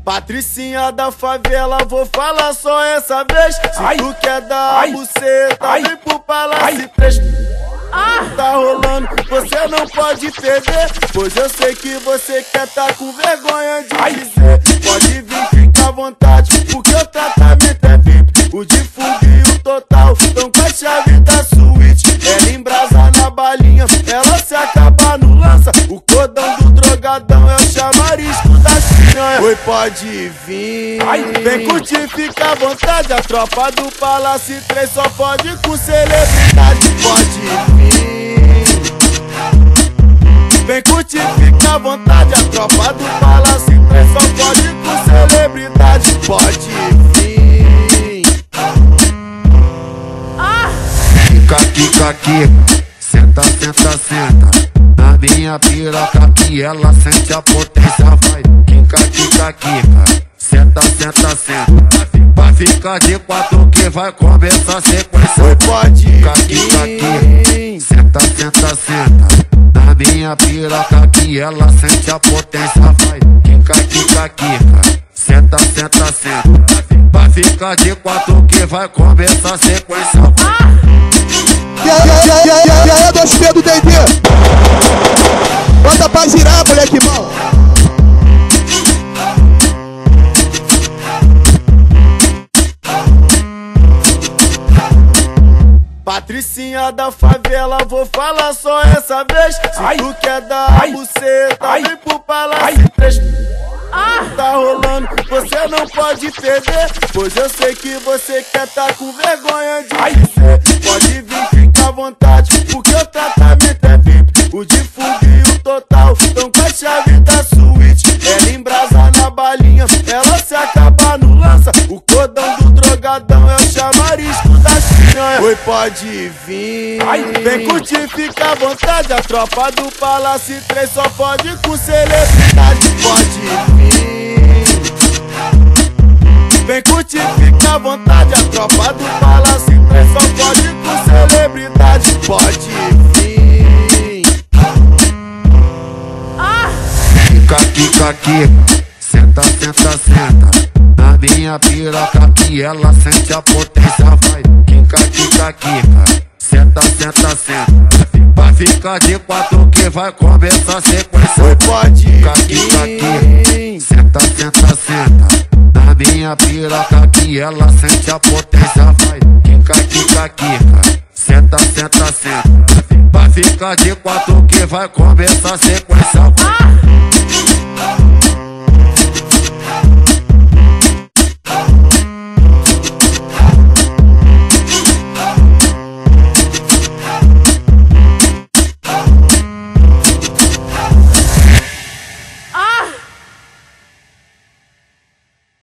Patricinha da favela, vou falar só essa vez. Se tu quer dar a buceta, vem pro Palácio 3. Tá rolando, você não pode perder, pois eu sei que você quer tá com vergonha de dizer. Pode vir, fica à vontade, porque o tratamento é VIP. O de fuga e o total, tão com a chave da suíte. Ela embrasa na balinha, ela se acaba no lança. O cordão do drogadão é o chamarisco da piranha. Oi, pode vir, vem curtir, fica à vontade. A tropa do Palácio 3 só pode com celebridade. Pode vir, vem curtir, fica à vontade. A tropa do Palácio 3 só pode com celebridade. Pode vir. Kika, kika, senta, senta, senta na minha piroca que ela sente a potência. Vai, kika, kika, kika, senta, senta, senta. Vai ficar de quatro que vai começar a sequência. Oi, pode kika, kika, kika, senta, senta, senta na minha piroca que ela sente a potência. Vai, kika, kika, kika, senta, senta, senta. Vai ficar de quatro que vai começar a sequência. E aí, 2P do D&D, bota pra girar, moleque mal. Patricinha da favela, vou falar só essa vez. Se tu quer dar a buceta, vem pro Palácio 3. Tá rolando, você não pode perder, pois eu sei que você quer tá com vergonha de dizer. Pode vir, fica à vontade, porque o tratamento é VIP. O de fuga e o total, tão com a chave da suíte. Ela embrasa na balinha, ela se acaba no lança. O cordão do drogadão é o chamarisco da piranha. Oi, pode vir, vem curtir, fica à vontade. A tropa do Palácio 3 só pode com celebridade. Pode vir, vem curtir, fica à vontade. A tropa do Palácio 3 só pode com celebridade. Pode vir. Kika, kika, kika, senta, senta, senta na minha piroca que ela sente a potência. Vai, kika, kika, kika, senta, senta, senta. Vai ficar de quatro que vai começar a sequência. Oi, pode kika, kika, kika, senta, senta, senta na minha piroca que ela sente a potência. Vai, kika, kika, kika, senta, senta, senta. Vai ficar de quatro que vai começar a sequência.